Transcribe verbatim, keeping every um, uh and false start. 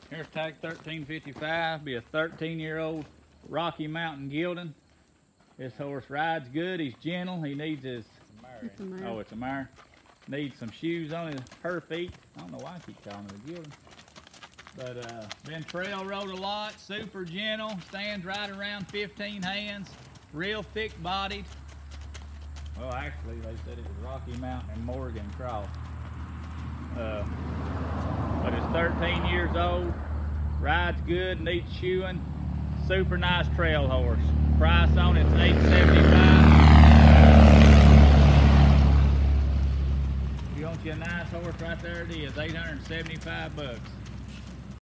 Here's tag thirteen fifty-five, be a thirteen year old Rocky Mountain gelding. This horse rides good, he's gentle, he needs his, It's a mare. oh it's a mare. Needs some shoes on his, her feet. I don't know why I keep calling it a gelding. But uh, been trail rode a lot, super gentle, stands right around fifteen hands, real thick bodied. Well actually they said it was Rocky Mountain and Morgan Cross. Uh, but it's thirteen years old, rides good, needs shoeing, super nice trail horse. Price on it's eight seventy-five. If you want you a nice horse right there, it is eight hundred seventy-five bucks.